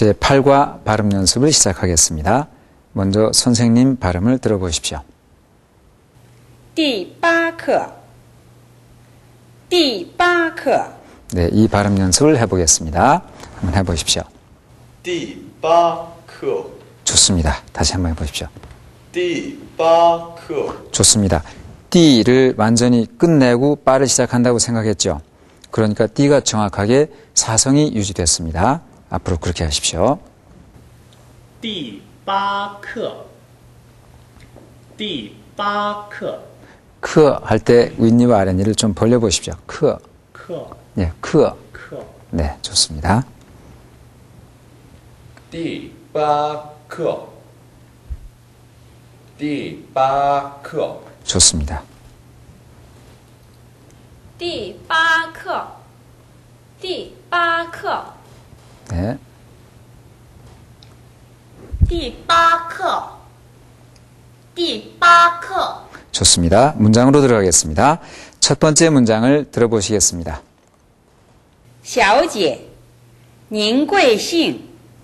제8과 발음 연습을 시작하겠습니다. 먼저 선생님 발음을 들어보십시오. 第八课第八课 네, 이 발음 연습을 해보겠습니다. 한번 해보십시오. 第八课 좋습니다. 다시 한번 해보십시오. 第八课 좋습니다. 띠를 완전히 끝내고 빠를 시작한다고 생각했죠. 그러니까 띠가 정확하게 사성이 유지됐습니다. 앞으로 그렇게 하십시오. 第八课第八课 크 할 때 윗니와 아랫니를 좀 벌려보십시오. 크. 课 네, 크. 课 네, 좋습니다. 第八课第八课 좋습니다. 第八课第八课 네, 第八课第八课 좋습니다. 문장으로 들어가겠습니다. 첫 번째 문장을 들어보시겠습니다. 小姐您贵姓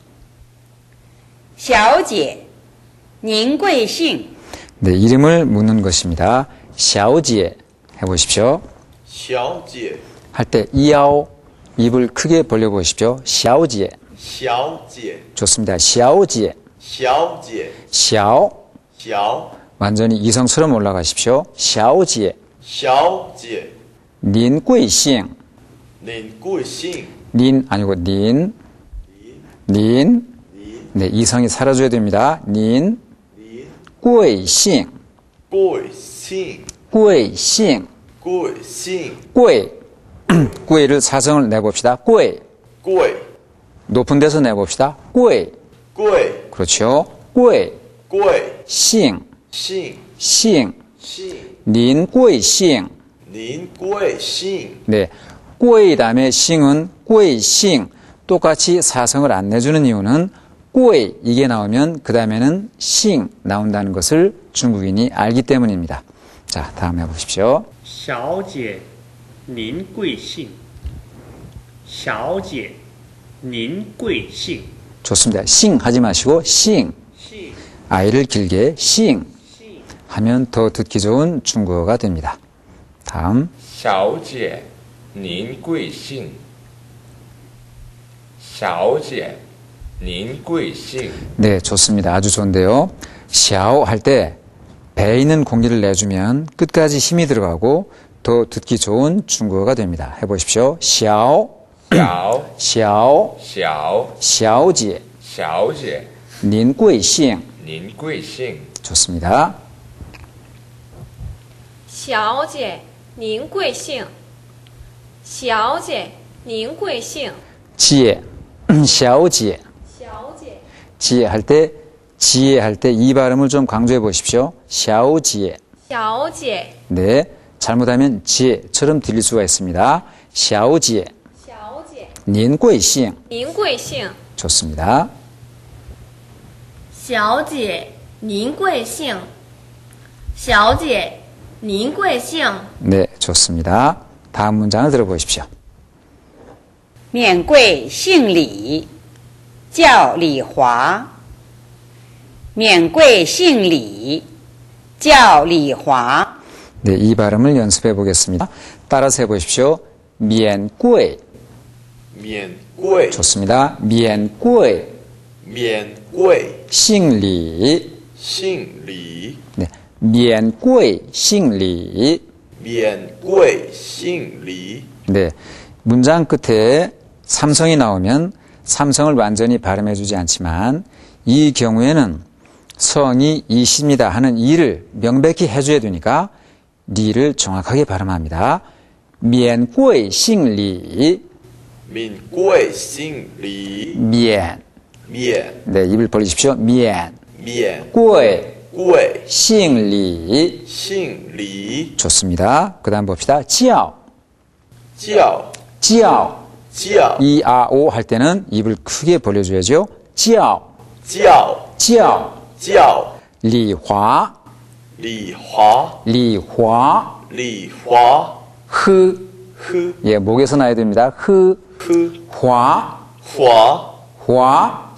小姐您贵姓 네, 이름을 묻는 것입니다. 샤오지에 해보십시오. 小姐 할 때 이야오 입을 크게 벌려보십시오. 샤오지에 小姐 좋습니다. 샤오지에 小姐 샤오 小 완전히 이성처럼 올라가십시오. 샤오지에 小姐 닌贵姓您贵姓 닌 아니고 닌 네, 이성이 사라져야 됩니다. 닌 您贵姓贵姓贵姓贵姓贵贵를 사성을 내봅시다. 贵贵 높은 데서 내봅시다. 贵贵 그렇죠. 贵贵姓姓姓姓 닌贵姓您贵姓 네, 贵 다음에 싱은 贵姓 똑같이 사성을 안 내주는 이유는 贵 이게 나오면 그 다음에는 싱 나온다는 것을 중국인이 알기 때문입니다. 자, 다음 해보십시오. 小姐您贵姓小姐您贵姓 좋습니다. 싱 하지 마시고 싱 姓 아이를 길게 싱 姓 하면 더 듣기 좋은 중국어가 됩니다. 다음 小姐，您贵姓？小姐，您贵姓？ 네, 좋습니다. 아주 좋은데요. 샤오 할 때 배에 있는 공기를 내주면 끝까지 힘이 들어가고 더 듣기 좋은 중국어가 됩니다. 해보십시오. 샤오 小 샤오 小小姐小姐， 您贵姓您贵姓？ 좋습니다. 小姐您贵姓小姐您贵姓 지혜 小姐小姐 지혜 할 때 지혜 할 때 이 발음을 좀 강조해 보십시오. 小姐小姐 네, 잘못하면 지혜처럼 들릴 수가 있습니다. 小姐小姐您贵姓您贵姓 좋습니다. 小姐您贵姓小姐您贵姓 네, 좋습니다. 다음 문장을 들어보십시오. 免贵姓李叫李华免贵姓李叫李华 네, 이 발음을 연습해 보겠습니다. 따라서 해보십시오. 免贵免贵 좋습니다. 免贵免贵姓李姓李 네, 免贵姓李免贵姓李 네, 문장 끝에 삼성이 나오면 삼성을 완전히 발음해 주지 않지만 이 경우에는 성이 이십니다 하는 이를 명백히 해줘야 되니까 리를 정확하게 발음합니다. 免贵姓李免贵姓李免免 네, 입을 벌리십시오. 免免贵贵姓李姓李 좋습니다. 그 다음 봅시다. 叫叫叫이, 아, 오 할 때는 입을 크게 벌려줘야죠. 叫叫李华李华李华李华 흐 흐 예, 목에서 나야 됩니다. 흐 흐 화 화 화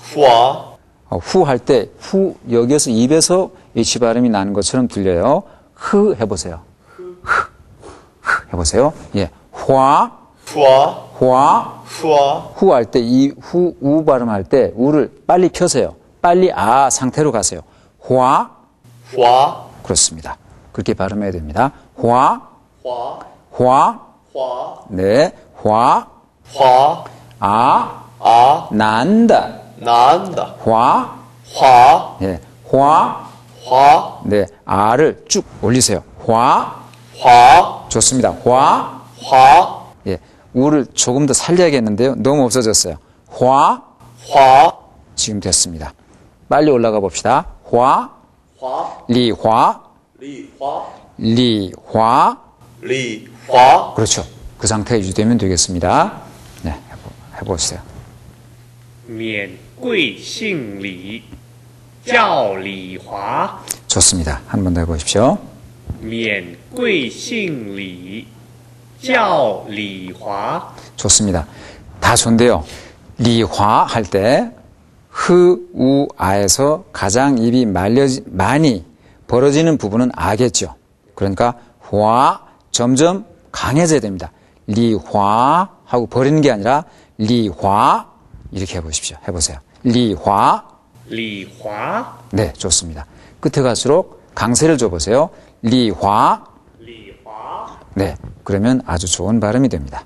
华 후 할 때, 후, 여기에서 입에서 H 발음이 나는 것처럼 들려요. 흐 해보세요. 흐 해보세요. 예. 화, 华 화, 华 후 할 때, 이 후, 우 발음할 때, 우를 빨리 펴세요. 빨리 아 상태로 가세요. 화, 华 그렇습니다. 그렇게 발음해야 됩니다. 화, 华 화, 华 네, 화, 华 아, 啊 난다. 难的 화, 华 예, 화, 华 네, 아를 쭉 올리세요. 화, 华 좋습니다. 화, 华 예, 우를 조금 더 살려야겠는데요. 너무 없어졌어요. 화, 华 지금 됐습니다. 빨리 올라가 봅시다. 화, 华 리화, 李华 리화. 李华 그렇죠. 그 상태가 유지되면 되겠습니다. 네, 해보세요. 免贵姓李，叫李华。 좋습니다. 한 번 더 해보십시오. 免贵姓李，叫李华。 좋습니다. 다 좋은데요. 리화 할 때 흐, 우, 아에서 가장 입이 많이 벌어지는 부분은 아겠죠. 그러니까 화 점점 강해져야 됩니다. 리화 하고 버리는 게 아니라 리화 이렇게 해보십시오. 해보세요. 리화. 李华， 네, 좋습니다. 끝에 갈수록 강세를 줘보세요. 리화. 李华， 네, 그러면 아주 좋은 발음이 됩니다.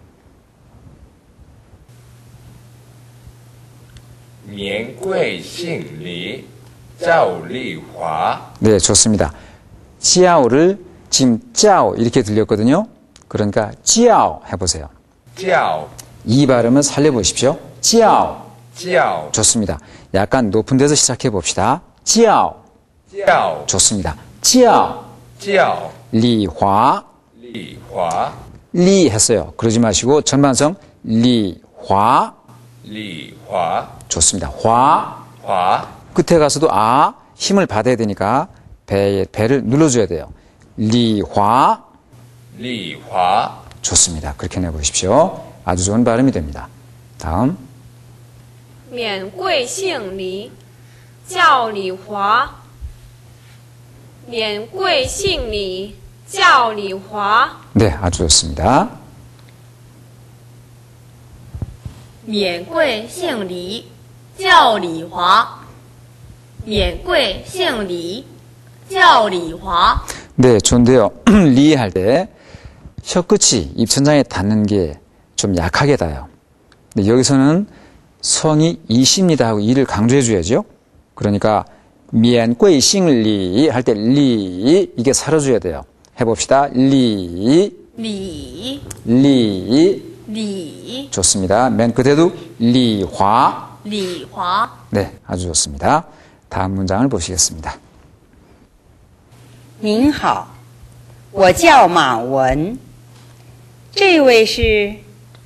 免贵姓李，叫丽华。 네, 좋습니다. 찌아오를 지금 짜오 이렇게 들렸거든요. 그러니까 찌아오 해보세요. 叫 이 발음을 살려보십시오. 찌아오. 叫 좋습니다. 약간 높은 데서 시작해 봅시다. 찌아오. 叫 좋습니다. 찌아오. 叫 리화. 丽华， 리 했어요. 그러지 마시고 전반성 리화. 丽华， 좋습니다. 화. 华 끝에 가서도 아 힘을 받아야 되니까 배를 눌러줘야 돼요. 리화. 丽华， 좋습니다. 그렇게 내보십시오. 아주 좋은 발음이 됩니다. 다음. 免贵姓李，叫李华。免贵姓李，叫李华。 네, 아주 좋습니다. 免贵姓李，叫李华。免贵姓李，叫李华。 네, 좋은데요. 리 할 때 혀끝이 입천장에 닿는 게 좀 약하게 닿아요. 근데 여기서는 성이 이십니다 하고 이를 강조해 줘야죠. 그러니까 미안贵姓李 할 때 리 이게 살아줘야 돼요. 해봅시다. 리, 李 리. 李 좋습니다. 맨 끝에도 리화. 李华。 네, 아주 좋습니다. 다음 문장을 보시겠습니다. 您好，我叫马文，这位是？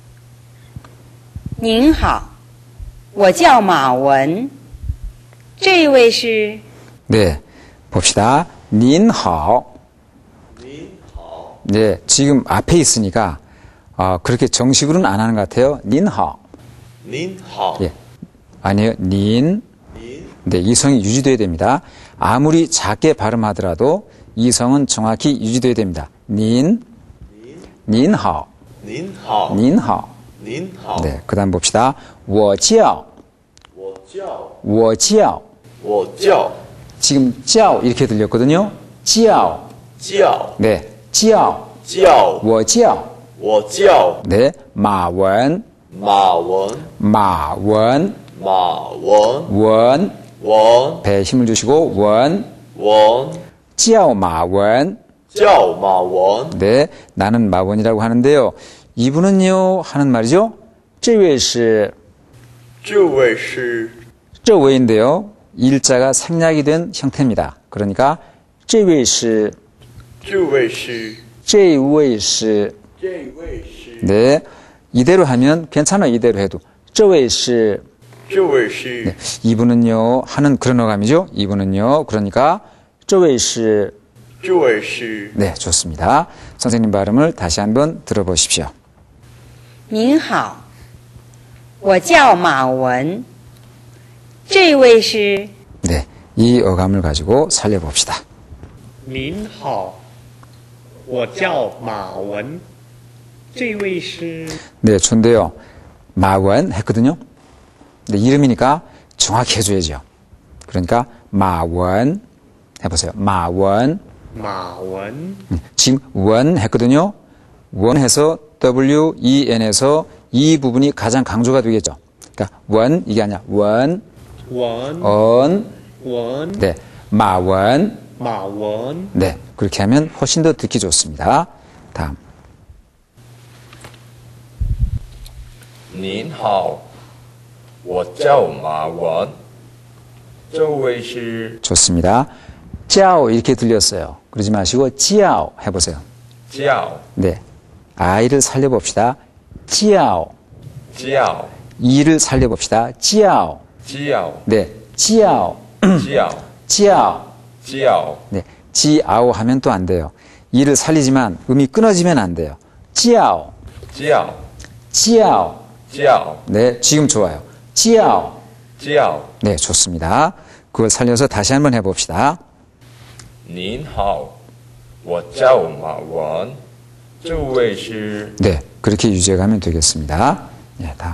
您好，我叫马文，这位是？ 네, 봅시다. 닌하오. 您好 네, 지금 앞에 있으니까 그렇게 정식으로는 안 하는 것 같아요. 닌하오. 您好 예, 아니에요. 닌. 您 네, 이 성이 유지돼야 됩니다. 아무리 작게 발음하더라도 이 성은 정확히 유지돼야 됩니다. 닌, 닌하오, 您好 닌하오. 您好 네, 그 다음 봅시다. 我叫, 我叫我叫. 我叫 지금 叫 이렇게 들렸거든요. 叫. 叫 네, 叫, 叫我叫. 我叫 네, 马文, 马文马文, 马文 원. 文 배에 힘을 주시고 원. 文 찌아오 마원. 叫马文 네, 나는 마원이라고 하는데요. 이분은요 하는 말이죠. 这位是这位是这位인데요. 일자가 생략이 된 형태입니다. 그러니까 这位是这位是这位是这位是 네, 이대로 하면 괜찮아요. 이대로 해도 这位是这位是 네, 이분은요 하는 그런 어감이죠. 이분은요. 그러니까 这位是这位是 네, 좋습니다. 선생님 발음을 다시 한번 들어보십시오. 您好，我叫马文， 这位是 네, 이 어감을 가지고 살려봅시다. 您好，我叫马文，这位是 네, 좋은데요. 마원 했거든요. 근데 이름이니까 정확히 해줘야죠. 그러니까 마원 해보세요. 마원. 马文， 지금 원 했거든요. 원 해서 WEN에서 이 부분이 가장 강조가 되겠죠. 그러니까 원 이게 아니라 원, 文 언, 文 네, 마원. 马文， 네, 그렇게 하면 훨씬 더 듣기 좋습니다. 다음. 您好，我叫马文，这位是 좋습니다. 짜오 이렇게 들렸어요. 그러지 마시고 찌아오 해보세요. 叫 네, 아이를 살려봅시다. 찌아오. 叫 이를 살려봅시다. 찌아오. 叫 네, 찌아오. 叫 찌아오. 叫 네, 찌아오 하면 또 안 돼요. 이를 살리지만 음이 끊어지면 안 돼요. 찌아오. 叫 찌아오. 叫 네, 지금 좋아요. 찌아오. 叫 네, 좋습니다. 그걸 살려서 다시 한번 해봅시다. 您好，我叫马文，这位是 네, 그렇게 유지해가면 되겠습니다. 네, 다음.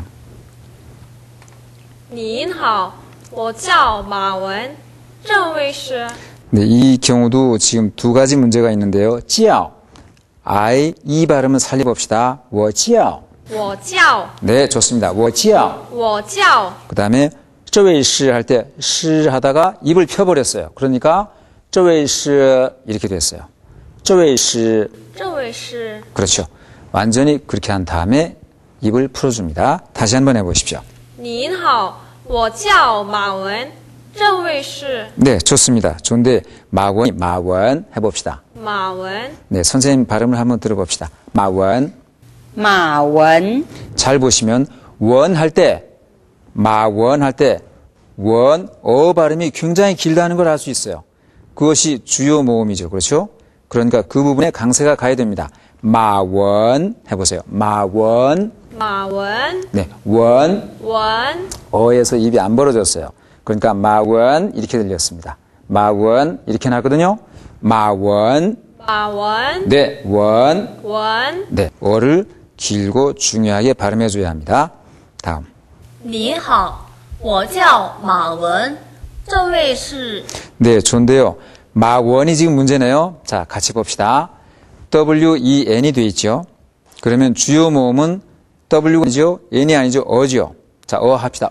您好，我叫马文，这位是 네, 이 경우도 지금 두 가지 문제가 있는데요. 찌아오. I, 이 발음을 살려봅시다. 我叫. 我叫 네, 좋습니다. 我叫. 我叫 그 다음에 这位是할 때 시 하다가 입을 펴버렸어요. 그러니까 这位是 이렇게 됐어요. 这位是这位是 그렇죠. 완전히 그렇게 한 다음에 입을 풀어줍니다. 다시 한번 해보십시오. 您好，我叫马文，这位是 네, 좋습니다. 좋은데 마원 해봅시다. 马文， 네, 선생님 발음을 한번 들어봅시다. 마원. 马文， 잘 보시면 원 할 때 마원 할 때 원, 어 발음이 굉장히 길다는 걸 알 수 있어요. 그것이 주요 모음이죠. 그렇죠? 그러니까 그 부분에 강세가 가야 됩니다. 마원 해보세요. 마원. 马文， 네, 원. 文， 어에서 입이 안 벌어졌어요. 그러니까 마원 이렇게 들렸습니다. 마원 이렇게 나거든요. 마원. 马文， 네, 원. 文， 네, 어를 길고 중요하게 발음해줘야 합니다. 다음. 您好，我叫马文，这位是 네, 좋은데요. 마원이 지금 문제네요. 자, 같이 봅시다. WEN이 돼 있죠. 그러면 주요 모음은 W죠, N이 아니죠, 어죠. 자, 어 합시다.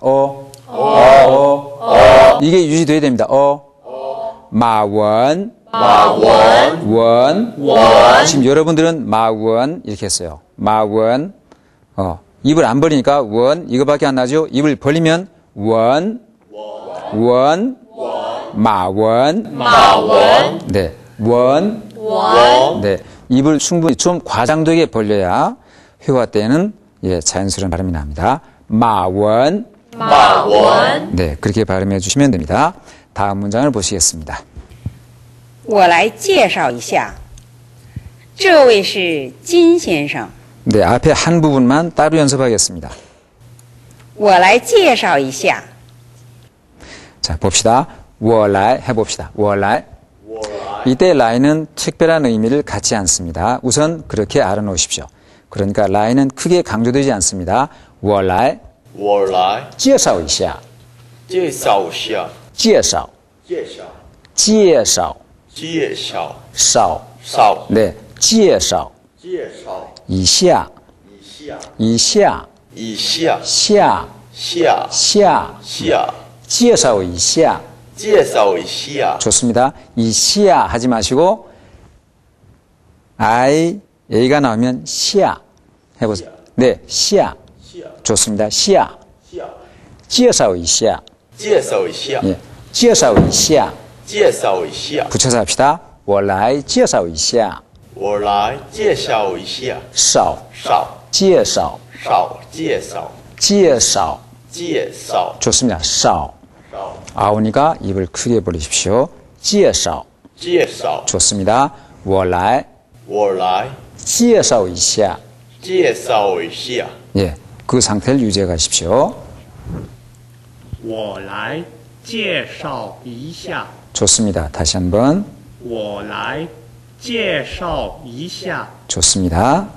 이게 유지돼야 됩니다. 마원. 원. 지금 여러분들은 마원 이렇게 했어요. 마원. 입을 안 벌리니까 원 이거밖에 안 나죠. 입을 벌리면 원. 마원. 네. 원. 네. 입을 충분히 좀 과장되게 벌려야 회화 때는 예, 자연스러운 발음이 납니다. 마원. 네, 그렇게 발음해 주시면 됩니다. 다음 문장을 보시겠습니다. 我来介绍一下，这位是金先生。 네, 앞에 한 부분만 따로 연습하겠습니다. 我来介绍一下， 자, 봅시다. 我来 해봅시다. 我来. 이때 라인은 특별한 의미를 갖지 않습니다. 우선 그렇게 알아놓으십시오. 그러니까 라인은 크게 강조되지 않습니다. 我来我来介绍一下介绍一下， 介绍介绍介绍介绍绍绍 네, 介绍介绍一下一下一下下下下下介绍一下介绍一下， 좋습니다. 이 시야 하지 마시고 A가 나오면 시야 해보세요. 네, 시야 좋습니다. 시야 介绍一下介绍一下， 예, 介绍一下介绍一下， 붙여서 합시다. 我来介绍一下我来介绍一下， 少少介绍少介绍介绍介绍 좋습니다. 少少 아오니까 입을 크게 벌리십시오. 介绍介绍， 좋습니다. 我来我来介绍一下介绍一下， 예, 그 상태를 유지해 가십시오. 我来介绍一下。 좋습니다. 다시 한번. 我来介绍一下。 좋습니다.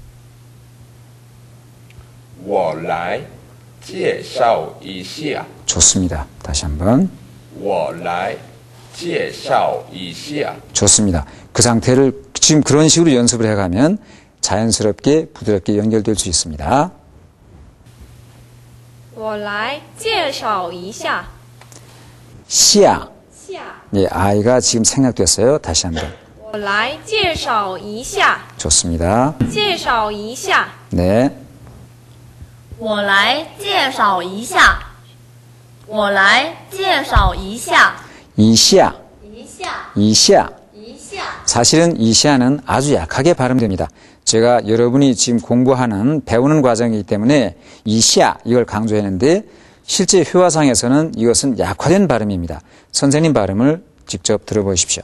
我来介绍一下。 좋습니다. 다시 한번. 我来介绍一下。 좋습니다. 그 상태를 지금 그런 식으로 연습을 해가면 자연스럽게 부드럽게 연결될 수 있습니다. 我来介绍一下。 시야. 下， 예, 아이가 지금 생략됐어요. 다시 한번. 我来介绍一下， 좋습니다. 介绍一下。 네. 我来介绍一下。我来介绍一下。 이시야. 一下， 이시야. 一下。 사실은 이시야는 아주 약하게 발음됩니다. 제가 여러분이 지금 공부하는 배우는 과정이기 때문에 이시야 이걸 강조했는데 실제 회화상에서는 이것은 약화된 발음입니다. 선생님 발음을 직접 들어보십시오.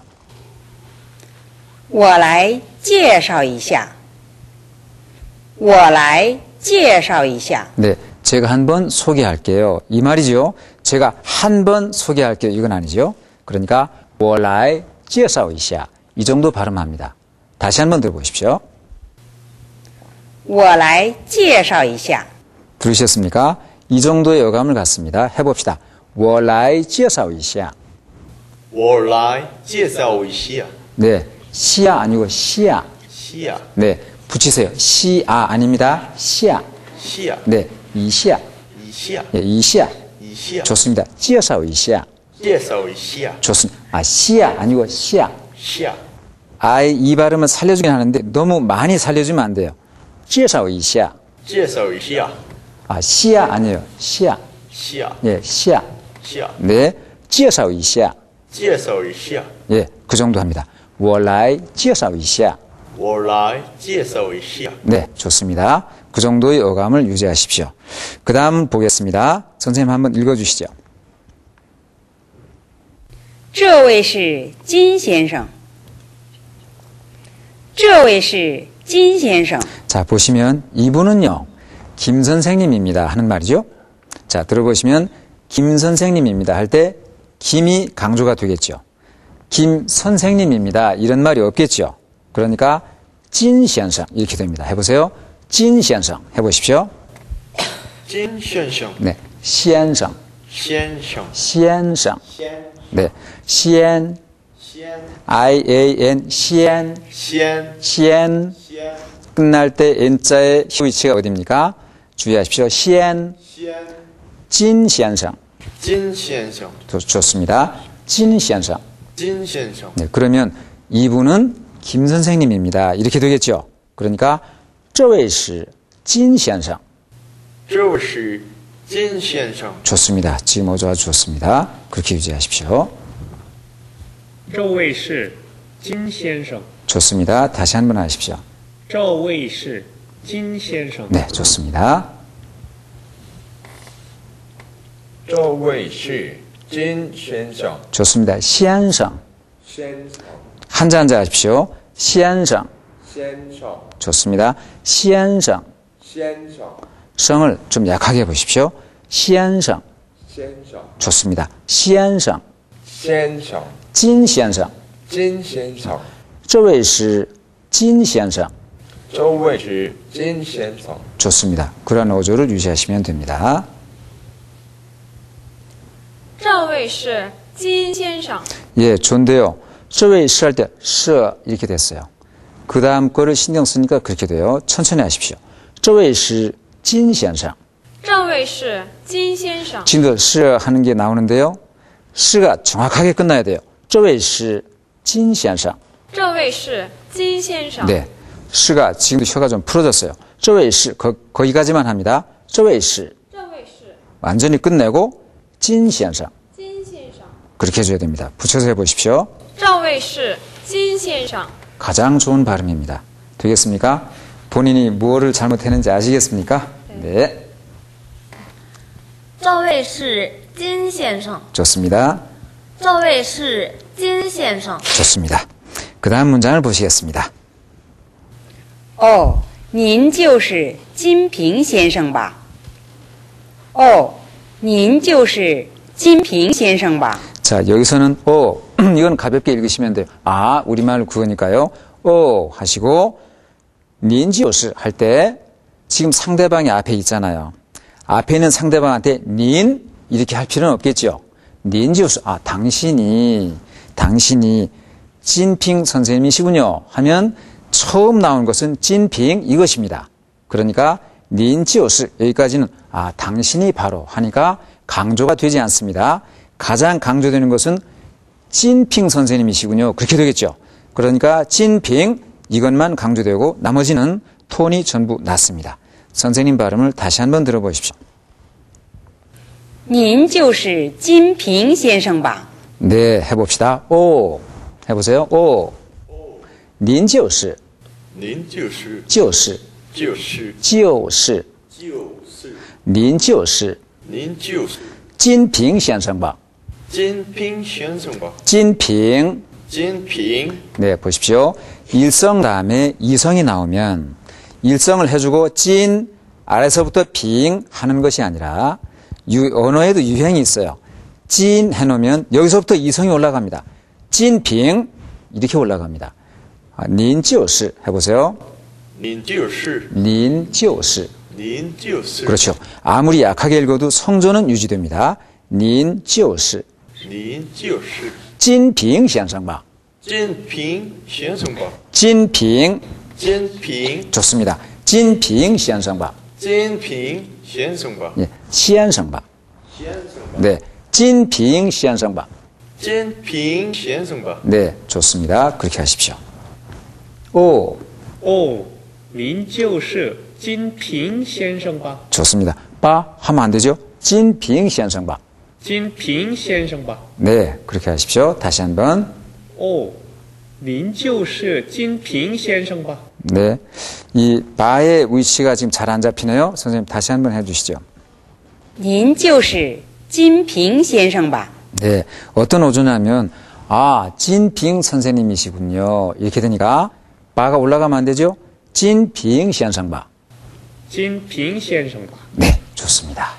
我来介绍一下。我来介绍一下。 네, 제가 한번 소개할게요. 이 말이죠. 제가 한번 소개할게요. 이건 아니죠. 그러니까 我来介绍一下. 이 정도 발음합니다. 다시 한번 들어보십시오. 我来介绍一下。 들으셨습니까? 이 정도의 어감을 갖습니다. 해봅시다. 我来介绍一下. 我来介绍一下。 네, 시야 아니고 시야. 下 네, 붙이세요. 시아 아닙니다. 시야. 下 네, 이시야. 一下 예, 이시야. 一下 좋습니다. 介绍一下. 介绍一下 좋습니다. 아, 시야 아니고 시야. 下 아이 이 발음을 살려주긴 하는데 너무 많이 살려주면 안 돼요. 介绍一下. 介绍一下 아, 시야 아니에요. 시야. 下 예, 시야. 下 네, 介绍一下. 介绍一下 예, 그 정도 합니다. 我来介绍一下. 我来介绍一下 네, 좋습니다. 그 정도의 어감을 유지하십시오. 그 다음 보겠습니다. 선생님 한번 읽어주시죠. 这位是金先生。这位是金先生。 자, 보시면 이분은요, 김 선생님입니다 하는 말이죠. 자, 들어보시면 김 선생님입니다 할 때 김이 강조가 되겠죠. 김 선생님입니다 이런 말이 없겠죠. 그러니까 진先生 이렇게 됩니다. 해보세요. 진先生 해보십시오. 金先生 네, 先生, 先生先生. 先 네, 先, 先 I-A-N, 先, 先先. 先 끝날 때 N자의 위치가 어디입니까? 주의하십시오. 先, 先 진先生. 金先生 좋습니다. 진先生. 金先生 네, 그러면 이분은 김 선생님입니다. 이렇게 되겠죠. 그러니까 这位是金先生. 这位是金先生 좋습니다. 지금 어조 아주 좋습니다. 그렇게 유지하십시오. 这位是金先生。 좋습니다. 다시 한번 하십시오. 这位是金先生。 네, 좋습니다. 这位是金先生。 좋습니다. 先生. 先生， 한자 한자 하십시오. 先生. 先生， 좋습니다. 先生. 先生， 성을 좀 약하게 해보십시오. 先生. 先生， 좋습니다. 先生. 先生， 金先生. 金先生， 这位是金先生. 这位是金先生。 좋습니다. 그런 어조를 유지하시면 됩니다. 这位是金先生。 예, 좋은데요. 这位是할 때, 是 이렇게 됐어요. 그 다음 거를 신경 쓰니까 그렇게 돼요. 천천히 하십시오. 这位是金先生. 这位是金先生。 지금도 是 하는 게 나오는데요. 是가 정확하게 끝나야 돼요. 这位是金先生. 这位是金先生。 네. 是가 지금도 혀가 좀 풀어졌어요. 这位是 거기까지만 합니다. 这位是这位是 완전히 끝내고 金先生. 金先生。 그렇게 해줘야 됩니다. 붙여서 해보십시오. 这位是金先生。 가장 좋은 발음입니다. 되겠습니까? 본인이 무엇을 잘못했는지 아시겠습니까? 네. 这位是金先生。 좋습니다. 这位是金先生。 좋습니다. 그 다음 문장을 보시겠습니다. 哦，您就是金平先生吧？哦， 您就是金平先生吧？ 자, 여기서는 이건 가볍게 읽으시면 돼요. 아, 우리말 구어니까요. 하시고 닌지오스 할 때 지금 상대방이 앞에 있잖아요. 앞에 있는 상대방한테 닌 이렇게 할 필요는 없겠죠. 닌지오스 당신이 찐핑 선생님이시군요 하면 처음 나온 것은 찐핑 이것입니다. 그러니까 닌지오스 여기까지는 당신이 바로 하니까 강조가 되지 않습니다. 가장 강조되는 것은 찐핑 선생님이시군요. 그렇게 되겠죠. 그러니까 찐핑 이것만 강조되고 나머지는 톤이 전부 낮습니다. 선생님 발음을 다시 한번 들어보십시오. 您就是金平先生吧？ 네, 해봅시다. 해보세요. 닌就是您就是就是您就是金平先生吧？ 金平先生吧？ 金平 네, 보십시오. 일성 다음에 이성이 나오면 일성을 해주고 찐 아래서부터 빙 하는 것이 아니라 언어에도 유행이 있어요. 찐 해놓으면 여기서부터 이성이 올라갑니다. 찐빙 이렇게 올라갑니다. 닌就是 해보세요. 您就是 닌就是您就是 그렇죠. 아무리 약하게 읽어도 성조는 유지됩니다. 닌就是您就是 찐빙 先生吧? 金平先生吧？ 찐빙 金平 좋습니다. 찐빙 先生吧? 金平先生吧？ 예, 先生吧? 先生吧？ 네, 찐빙 先生吧? 金平先生吧？ 네, 좋습니다. 그렇게 하십시오. 您就是金平先生吧？ 좋습니다. 빠 하면 안 되죠? 찐빙 先生吧? 金平先生吧？ 네, 그렇게 하십시오. 다시 한번. 您就是金平先生吧？ 네, 이 바의 위치가 지금 잘 안 잡히네요. 선생님 다시 한번 해주시죠. 您就是金平先生吧？ 네, 어떤 오조냐면 찐빙 선생님이시군요. 이렇게 되니까 바가 올라가면 안 되죠? 찐빙 先生吧? 金平先生吧？ 네, 좋습니다.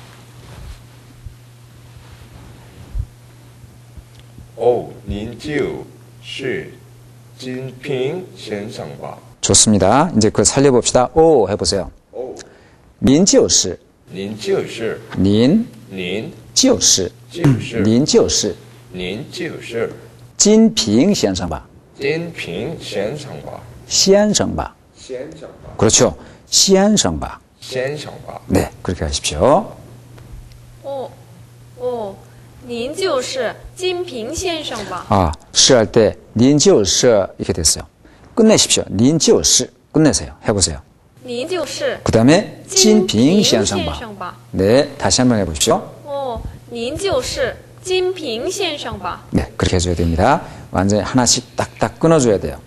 오, 您就是金平先生吧？ 좋습니다. 이제 그걸 살려봅시다. 해보세요. 您就是您就是您您就是就是您就是您就是金平先生吧? 金平先生吧？ 先生吧? 先生吧？ 그렇죠. 先生吧? 先生吧？ 네, 그렇게 하십시오. 您就是金平先生吧？ 시할 때您就是이렇게 됐어요. 끝내십시오. 您就是끝내세요. 해보세요. 您就是 그 다음에 金 찐빙 平先生先吧? 生吧？ 네, 다시 한번 해보십시오. 您就是金平先生吧？ 네, 그렇게 해줘야 됩니다. 완전히 하나씩 딱딱 끊어줘야 돼요.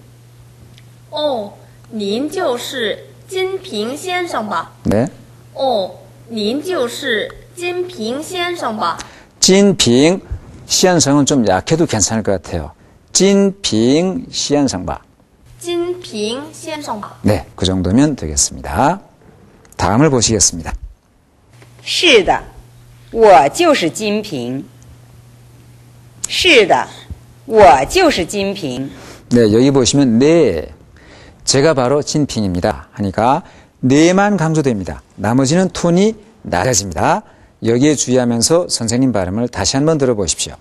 您就是金平先生吧？ 네, 您就是金平先生吧？ 찐빙 先生은 좀 약해도 괜찮을 것 같아요. 찐빙 先生吧? 金平先生吧？ 네, 그 정도면 되겠습니다. 다음을 보시겠습니다. 是的，我就是金平。是的，我就是金平。 네, 여기 보시면 네, 제가 바로 찐핑입니다 하니까 네만 강조됩니다. 나머지는 톤이 낮아집니다. 여기에 주의하면서 선생님 발음을 다시 한번 들어보십시오.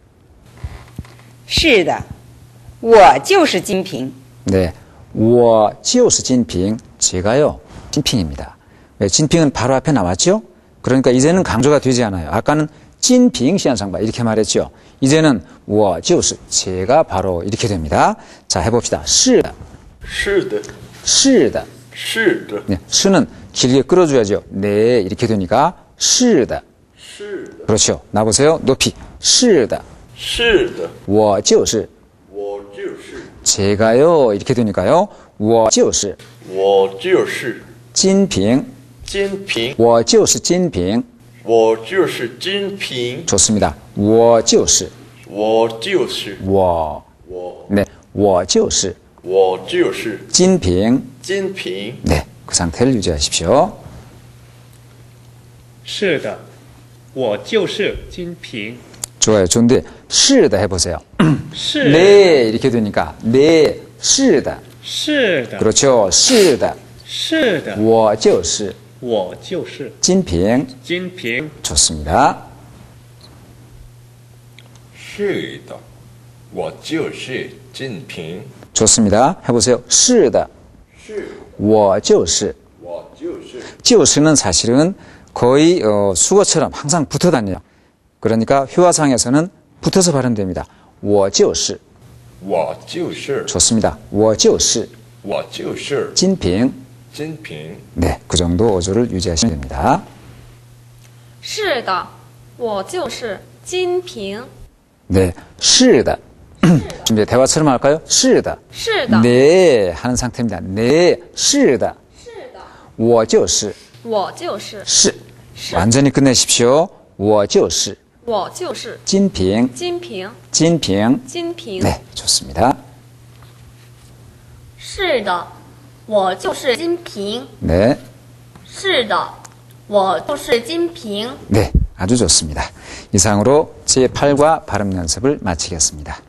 是的，我就是金平。 네, 我就是찐핑, 제가요 찐핑입니다. 왜 찐핑은 바로 앞에 나왔죠? 그러니까 이제는 강조가 되지 않아요. 아까는 찐핑 先生吧 이렇게 말했죠. 이제는 我就是 제가 바로 이렇게 됩니다. 자, 해봅시다. 是的, 是的， 是的. 是的， 네, 是는 길게 끌어줘야죠. 네, 이렇게 되니까 是的. 是的， 그렇죠. 나보세요. 높이. 是的, 是的， 我就是我就是， 제가요 이렇게 되니까요. 我就是我就是金平, 金平， 我就是金平. 我就是金平， 좋습니다. 我就是我就是我我， 네, 我就是我就是金平. 金平， 네, 그 상태를 유지하십시오. 是的， 我就是金瓶。 좋아요. 좋은데, 是的 해보세요. 是 네, 이렇게 되니까, 네, 是的. 是的， 그렇죠. 是的. 是的， 我就是我就是金瓶. 金瓶。 좋습니다. 是的，我就是金瓶。 좋습니다. 해보세요. 是的. 是， 我就是. 我就是。 就是는 사실은 거의 수거처럼 항상 붙어 다녀요. 그러니까 효화상에서는 붙어서 발음됩니다. 我就是. 我就是， 좋습니다. 我就是我就是金瓶. 金瓶。 네, 그 정도 어조를 유지하시면 됩니다. 是的，我就是金瓶。 네, 是的. 좀 이제 대화처럼 할까요? 是的. 是的， 네 하는 상태입니다. 네, 是的. 是的， 我就是. 我就是， 是. 완전히 끝내십시오. 我就是我就是金瓶. 金瓶， 金瓶. 金瓶。 네, 좋습니다. 是的，我就是金瓶。 네, 是的，我就是金瓶。 네, 아주 좋습니다. 이상으로 제8과 발음 연습을 마치겠습니다.